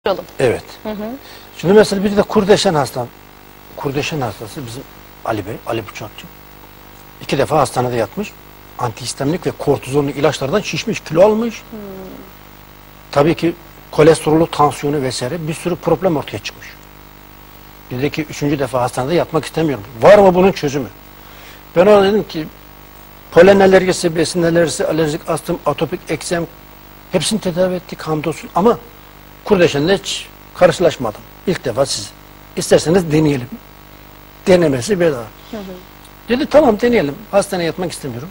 Evet. Şimdi mesela bir de Kurdeşen hastası bizim Ali Bey, Ali Bıçakçı. 2 defa hastanede yatmış. Antihistamik ve kortizonlu ilaçlardan şişmiş, kilo almış. Tabii ki kolesterolü, tansiyonu vesaire bir sürü problem ortaya çıkmış. Dedi ki 3. defa hastanede yatmak istemiyorum. Var mı bunun çözümü? Ben ona dedim ki polen alerjisi, besin alerjisi, alerjik astım, atopik eksem hepsini tedavi ettik hamdolsun ama Kurdeşen'le hiç karşılaşmadım. İlk defa siz. İsterseniz deneyelim. Denemesi bedava. Dedi tamam deneyelim. Hastaneye yatmak istemiyorum.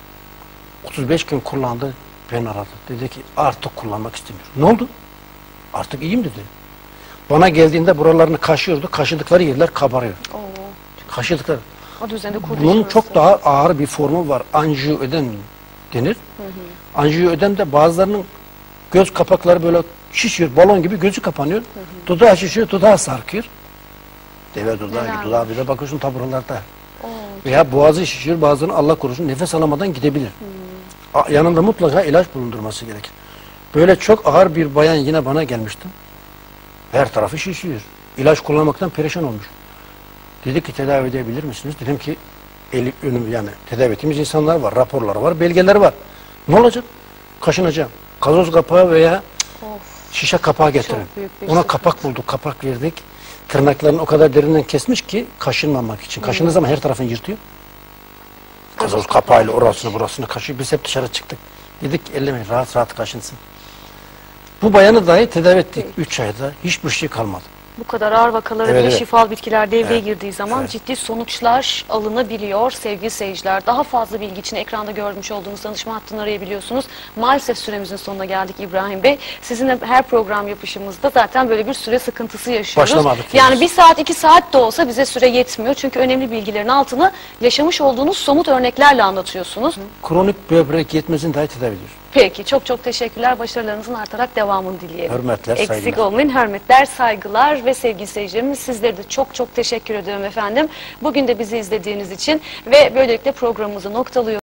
35 gün kullandı. Beni aradı. Dedi ki artık kullanmak istemiyorum. Ne oldu? Artık iyiyim dedi. Bana geldiğinde buralarını kaşıyordu. Kaşıdıkları yerler kabarıyor. Kaşıdıkları. Adı üzerinde Kurdeşen Bunun hastası. çok daha ağır bir formu var. Anjiyoödem denir. Anjiyoödem de bazılarının göz kapakları böyle şişiyor. Balon gibi gözü kapanıyor. Dudağı şişiyor, dudağı sarkıyor. Deve dudağı bir de bakıyorsun taburlarda. Veya boğazı şişiyor, bazılarının Allah korusun nefes alamadan gidebilir. Yanında mutlaka ilaç bulundurması gerekir. Böyle çok ağır bir bayan yine bana gelmişti. Her tarafı şişiyor. İlaç kullanmaktan perişan olmuş. Dedi ki tedavi edebilir misiniz? Dedim ki yani tedavi ettiğimiz insanlar var, raporlar var, belgeler var. Ne olacak? Kaşınacağım. Gazoz kapağı veya şişe kapağı getirin. Ona kapak bulduk, kapak verdik. Tırnaklarını o kadar derinden kesmiş ki kaşınmamak için. Kaşındığı zaman her tarafını yırtıyor. Gazoz kapağıyla orasını burasını kaşıyor. Biz hep dışarı çıktık. Dedik ellemeyin, rahat rahat kaşınsın. Bu bayanı dahi tedavi ettik 3 ayda. Hiçbir şey kalmadı. Bu kadar ağır vakalara bile şifalı bitkiler devreye girdiği zaman ciddi sonuçlar alınabiliyor sevgili seyirciler. Daha fazla bilgi için ekranda görmüş olduğunuz danışma hattını arayabiliyorsunuz. Maalesef süremizin sonuna geldik İbrahim Bey. Sizinle her program yapışımızda zaten böyle bir süre sıkıntısı yaşıyoruz. Başlamadık. Yani 1 saat 2 saat de olsa bize süre yetmiyor. Çünkü önemli bilgilerin altını yaşamış olduğunuz somut örneklerle anlatıyorsunuz. Kronik böbrek yetmezliğini dahi tedavi ediyoruz. Peki çok teşekkürler. Başarılarınızın artarak devamını dileyelim. Hürmetler, saygılar. Eksik olmayın. Hürmetler, saygılar ve sevgili seyircilerimiz sizlere de çok teşekkür ediyorum efendim. Bugün de bizi izlediğiniz için ve böylelikle programımızı noktalıyoruz.